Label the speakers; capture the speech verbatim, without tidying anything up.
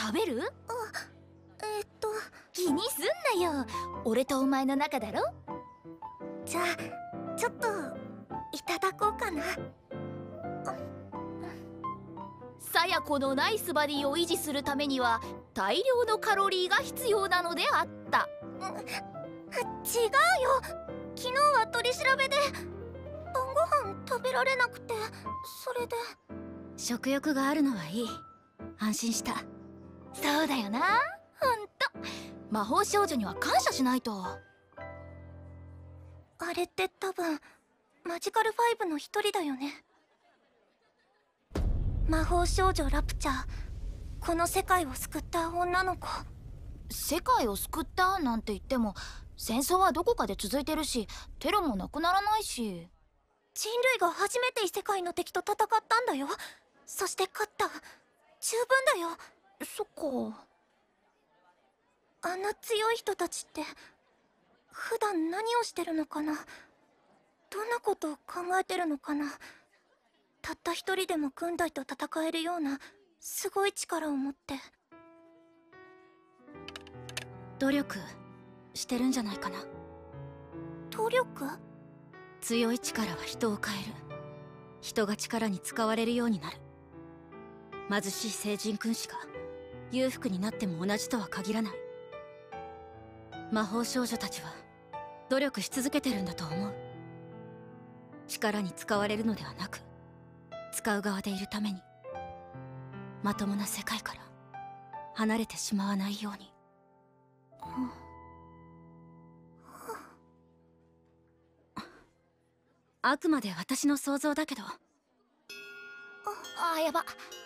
Speaker 1: 食べる？
Speaker 2: えー、っと
Speaker 1: 気にすんなよ。俺とお前の仲だろ。
Speaker 2: じゃあちょっといただこうかな。
Speaker 1: さや子のナイスバディを維持するためには大量のカロリーが必要なのであった。
Speaker 2: 違うよ、昨日は取り調べで晩ご飯食べられなくて、それで。
Speaker 1: 食欲があるのはいい。安心した。そうだよな、ほんと魔法少女には感謝しないと。
Speaker 2: あれって多分マジカルファイブの一人だよね。魔法少女ラプチャー、この世界を救った女の子。
Speaker 1: 世界を救ったなんて言っても戦争はどこかで続いてるし、テロもなくならないし。
Speaker 2: 人類が初めて異世界の敵と戦ったんだよ。そして勝った。十分だよ。
Speaker 1: そっか。
Speaker 2: あんな強い人たちって普段何をしてるのかな。どんなことを考えてるのかな。たった一人でも軍隊と戦えるようなすごい力を持って。
Speaker 1: 努力してるんじゃないかな。
Speaker 2: 努力？
Speaker 1: 強い力は人を変える。人が力に使われるようになる。貧しい聖人君子が裕福になっても同じとは限らない。魔法少女たちは努力し続けてるんだと思う。力に使われるのではなく、使う側でいるために、まともな世界から離れてしまわないように。あくまで私の想像だけど。
Speaker 2: あ
Speaker 1: あ、やば。